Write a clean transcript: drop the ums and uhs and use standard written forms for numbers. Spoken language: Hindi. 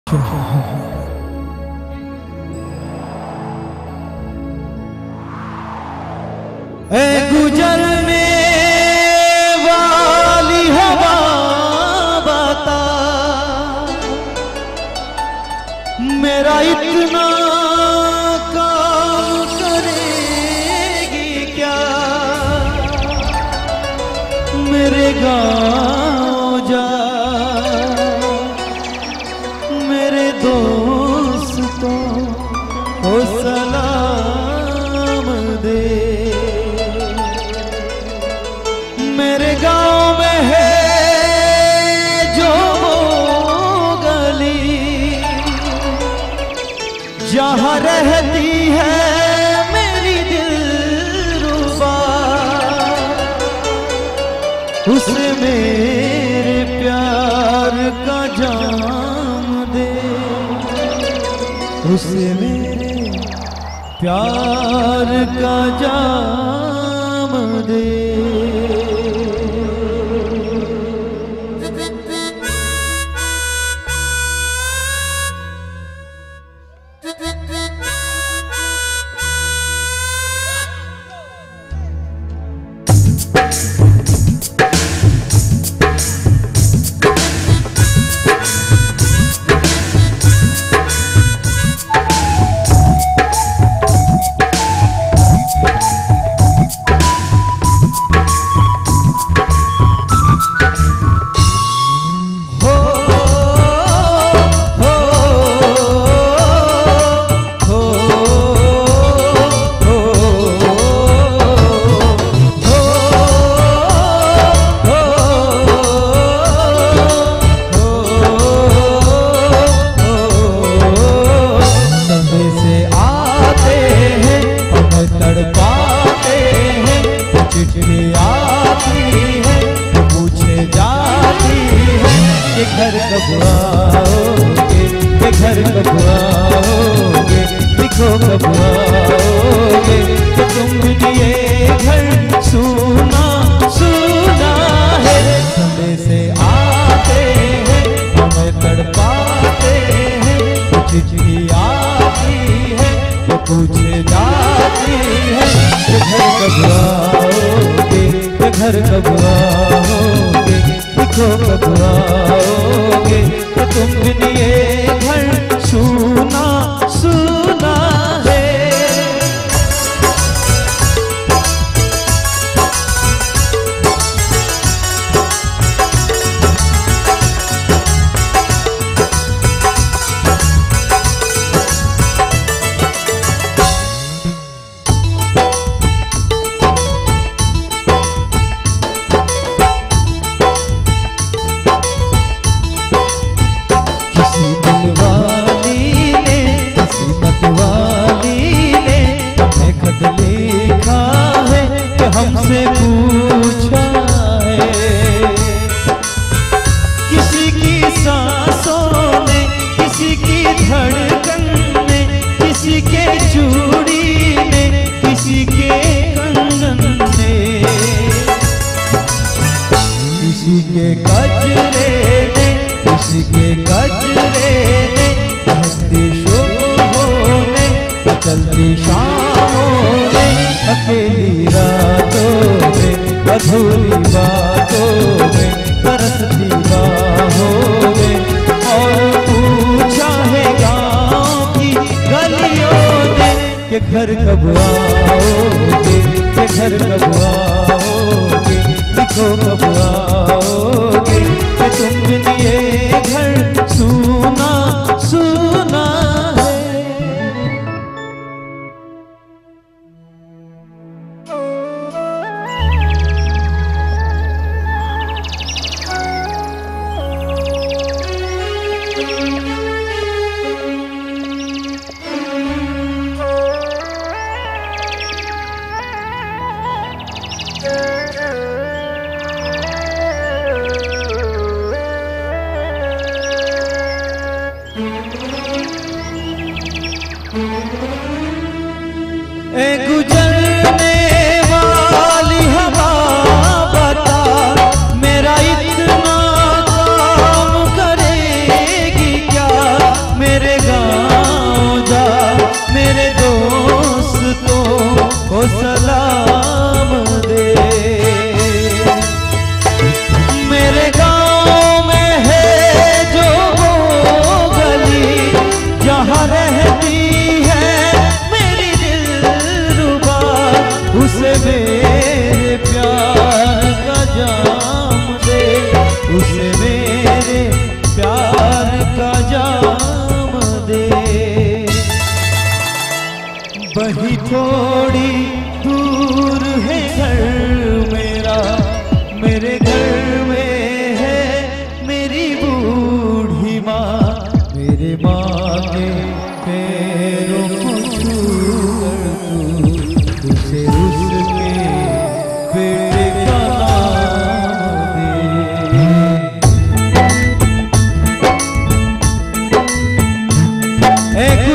गुजरने वाली हवा बता मेरा इतना काम करेगी क्या। मेरे गाँव जा मेरे दोस्तों को सलाम दे। मेरे गांव में है जो गली जहां रहती है मेरी दिलरुबा, उसे मेरे प्यार का जाम दे। उसे मेरे प्यार का जाम दे। घर कब आओगे, घर कब आओगे, लिखो कब आओगे। तो तुम ये घर सुना सुना है। समय से आते हैं हमें तड़पाते हैं। चिट्ठी आती है तो पूछे जाती है कि घर कब आओगे, घर कब आओगे, लिखो कब आओगे। तो तुम ये घर सुना सुना है। हमसे पूछा है किसी की सांसों में, किसी की धड़कन में, किसी के चूड़ी में, किसी के कंगन में, किसी के गजरे में, किसी के गजरे में, हंसती शोभों में, चलती शामों में, अकेली रातों में, अधूरी बातों में, तरसती बाहों में। और पूछा है गाँव की गलियों ने कि घर कब आओगे, कि घर कब आओगे, लिखो कब आओगे। कि तुम ये घर सुना सुना है। गुजरने वाली हवा बता मेरा इतना काम करेगी क्या। वही थोड़ी दूर है घर मेरा, मेरे घर में है मेरी बूढ़ी माँ, मेरे माँ के पैरों को छूकर तू उसे उसके बेटे का नाम दे। एक